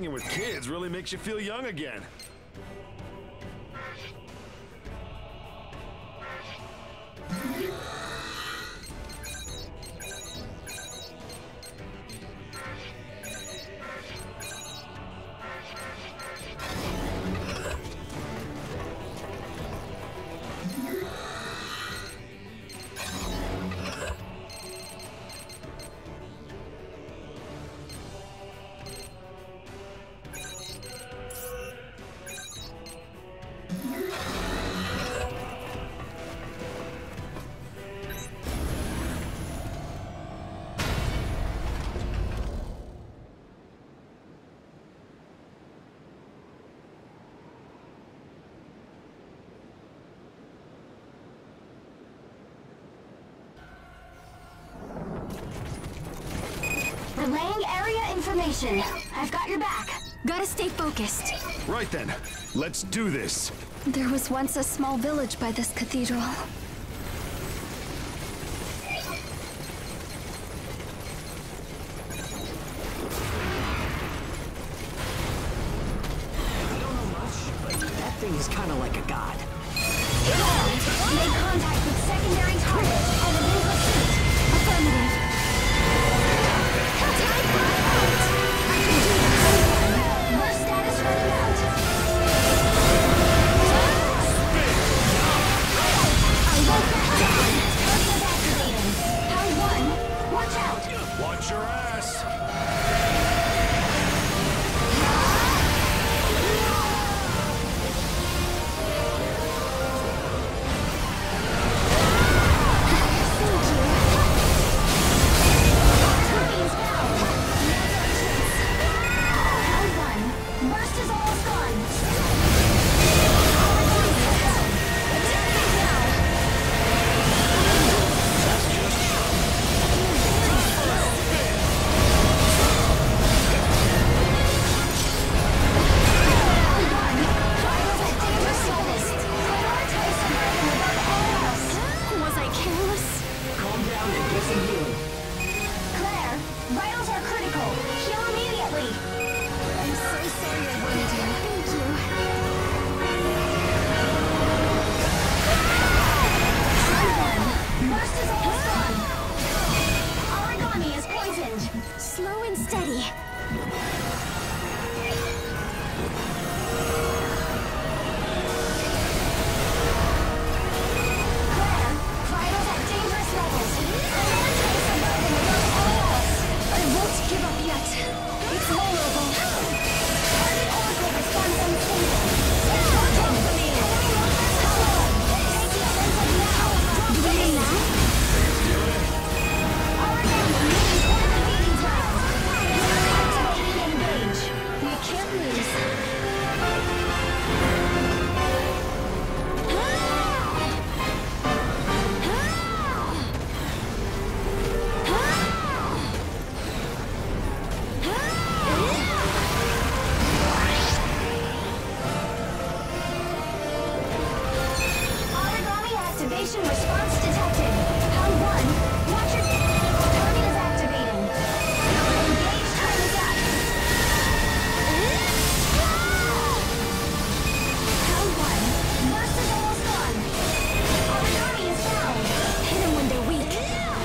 hanging with kids really makes you feel young again. Relaying area information. I've got your back. Gotta stay focused. Right then, let's do this. There was once a small village by this cathedral. That thing is kind of like a god. Make contact with secondary targets and begin pursuit. Affirmative. Burst status running out. I won't back down. Burst is activating. Pound 1, watch out. Watch your ass. Slow and steady. Response detected. Pound 1, watch your... Target is activating. Engage time is up. Pound 1, burst is almost gone. Origami is down. Hit them when they're weak.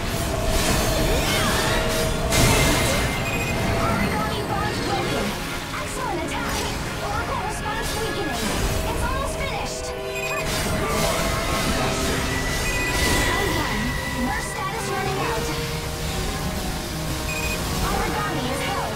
Origami bond broken. Excellent attack. Oracle response weakening. It's almost finished. Burst status running out. Origami is held.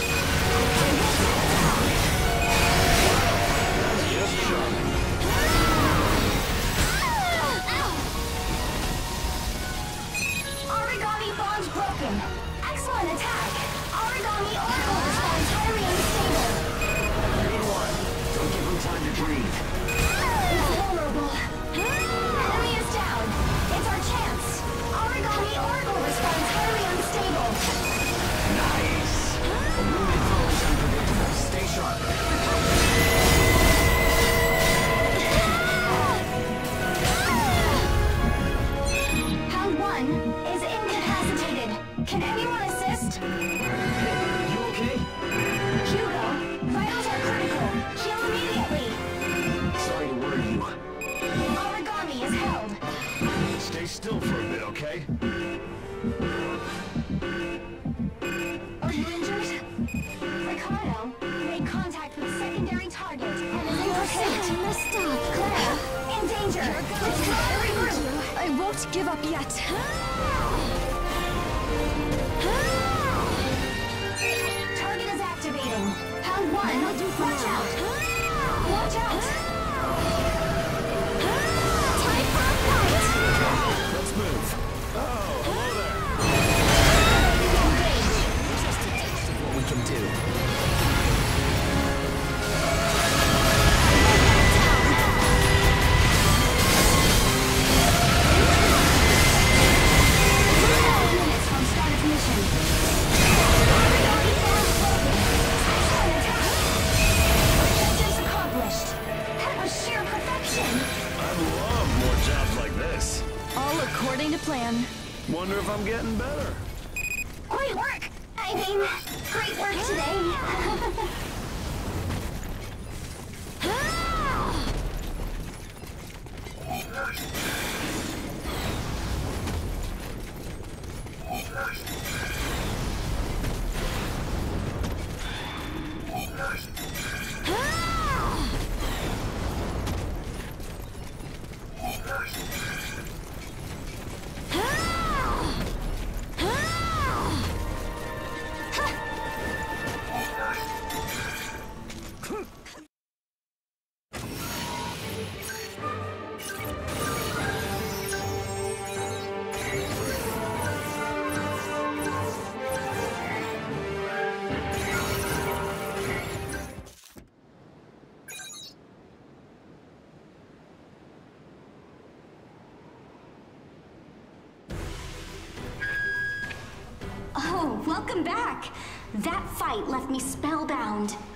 Origami bonds broken. Excellent attack. Origami Oracle response highly unstable. Green one. Don't give him time to breathe. It's vulnerable. Enemy is down. It's our chance. Origami Oracle response highly unstable. Nice. A wounded foe is unpredictable. Stay sharp. Pound 1 is incapacitated. Can anyone assist? You okay? Hugo, Let's try to regroup. I won't give up yet. Target is activating. Pound 1. Watch out. Watch out. Time for a fight! Let's move. Oh, hello there. Just a taste of what we can do. Minutes from start of mission. Origami force broken. Excellent attack. Objectives accomplished. That was sheer perfection. I'd love more jobs like this. All according to plan. Wonder if I'm getting better. Great work. I mean, great work today. Oh, welcome back. That fight left me spellbound.